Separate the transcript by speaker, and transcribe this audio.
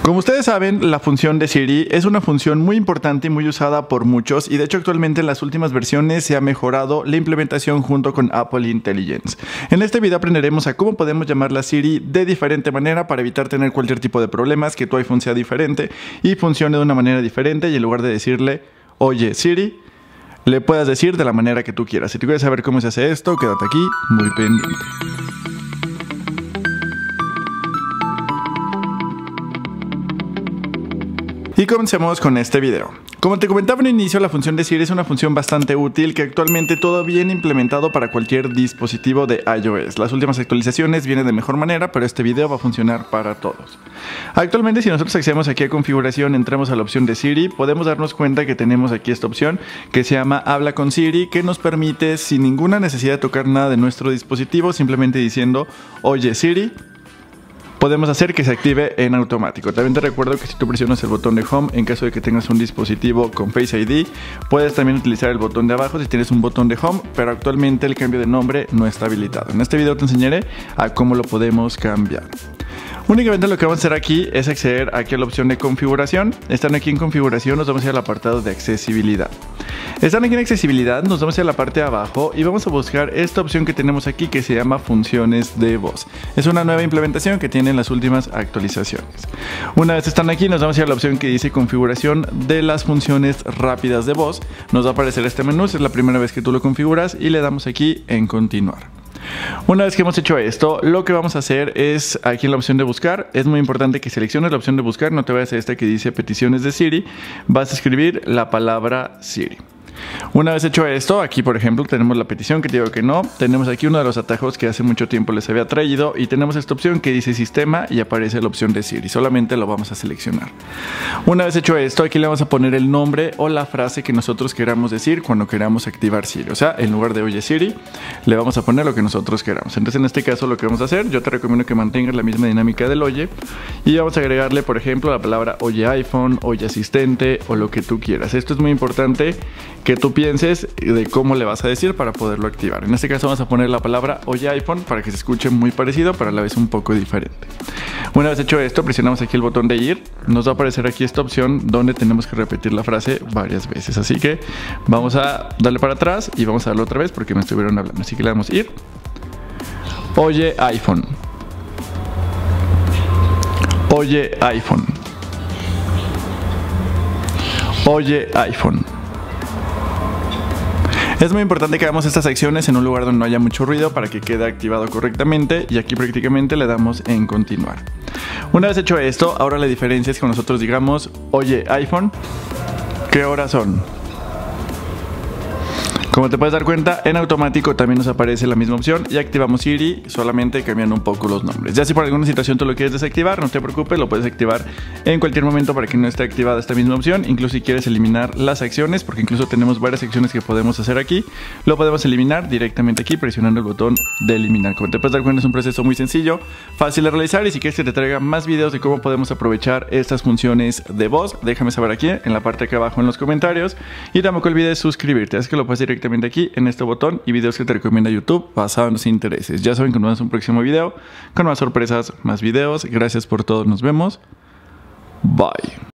Speaker 1: Como ustedes saben, la función de Siri es una función muy importante y muy usada por muchos, y de hecho actualmente en las últimas versiones se ha mejorado la implementación junto con Apple Intelligence. En este video aprenderemos a cómo podemos llamarla a Siri de diferente manera para evitar tener cualquier tipo de problemas, que tu iPhone sea diferente y funcione de una manera diferente, y en lugar de decirle "Oye Siri", le puedas decir de la manera que tú quieras. Si tú quieres saber cómo se hace esto, quédate aquí muy pendiente. Y comencemos con este video. Como te comentaba en el inicio, la función de Siri es una función bastante útil que actualmente todo viene implementado para cualquier dispositivo de iOS. Las últimas actualizaciones vienen de mejor manera, pero este video va a funcionar para todos. Actualmente, si nosotros accedemos aquí a configuración, entramos a la opción de Siri, podemos darnos cuenta que tenemos aquí esta opción que se llama Habla con Siri, que nos permite, sin ninguna necesidad de tocar nada de nuestro dispositivo, simplemente diciendo "Oye Siri", podemos hacer que se active en automático. También te recuerdo que si tú presionas el botón de Home, en caso de que tengas un dispositivo con Face ID, puedes también utilizar el botón de abajo si tienes un botón de Home, pero actualmente el cambio de nombre no está habilitado. En este video te enseñaré a cómo lo podemos cambiar. Únicamente lo que vamos a hacer aquí es acceder aquí a la opción de configuración. Están aquí en configuración, nos vamos a ir al apartado de accesibilidad. Están aquí en accesibilidad, nos vamos a ir a la parte de abajo y vamos a buscar esta opción que tenemos aquí que se llama funciones de voz. Es una nueva implementación que tienen las últimas actualizaciones. Una vez están aquí, nos vamos a ir a la opción que dice configuración de las funciones rápidas de voz. Nos va a aparecer este menú, si es la primera vez que tú lo configuras, y le damos aquí en continuar. Una vez que hemos hecho esto, lo que vamos a hacer es aquí en la opción de buscar. Es muy importante que selecciones la opción de buscar, no te vayas a esta que dice peticiones de Siri. Vas a escribir la palabra Siri. Una vez hecho esto, aquí por ejemplo tenemos la petición que te digo que no, tenemos aquí uno de los atajos que hace mucho tiempo les había traído, y tenemos esta opción que dice sistema y aparece la opción de Siri. Solamente lo vamos a seleccionar. Una vez hecho esto, aquí le vamos a poner el nombre o la frase que nosotros queramos decir cuando queramos activar Siri. O sea, en lugar de "Oye Siri", le vamos a poner lo que nosotros queramos. Entonces en este caso lo que vamos a hacer, yo te recomiendo que mantengas la misma dinámica del oye, y vamos a agregarle por ejemplo la palabra "Oye iPhone", "Oye asistente" o lo que tú quieras. Esto es muy importante que tú pienses de cómo le vas a decir para poderlo activar. En este caso vamos a poner la palabra "Oye iPhone" para que se escuche muy parecido, pero a la vez un poco diferente. Una vez hecho esto, presionamos aquí el botón de ir. Nos va a aparecer aquí esta opción donde tenemos que repetir la frase varias veces. Así que vamos a darle para atrás y vamos a darle otra vez porque me estuvieron hablando. Así que le damos ir. "Oye iPhone". "Oye iPhone". "Oye iPhone". Es muy importante que hagamos estas acciones en un lugar donde no haya mucho ruido para que quede activado correctamente, y aquí prácticamente le damos en continuar. Una vez hecho esto, ahora la diferencia es que nosotros digamos "Oye iPhone, ¿qué horas son?". Como te puedes dar cuenta, en automático también nos aparece la misma opción y activamos Siri, solamente cambiando un poco los nombres. Ya si por alguna situación tú lo quieres desactivar, no te preocupes, lo puedes activar en cualquier momento para que no esté activada esta misma opción. Incluso si quieres eliminar las acciones, porque incluso tenemos varias acciones que podemos hacer aquí, lo podemos eliminar directamente aquí presionando el botón de eliminar. Como te puedes dar cuenta, es un proceso muy sencillo, fácil de realizar, y si quieres que te traiga más videos de cómo podemos aprovechar estas funciones de voz, déjame saber aquí en la parte de acá abajo en los comentarios, y tampoco olvides suscribirte, así que lo puedes directamente aquí en este botón, y videos que te recomienda YouTube basado en los intereses. Ya saben que nos vemos en un próximo video con más sorpresas, más videos. Gracias por todo, nos vemos. Bye.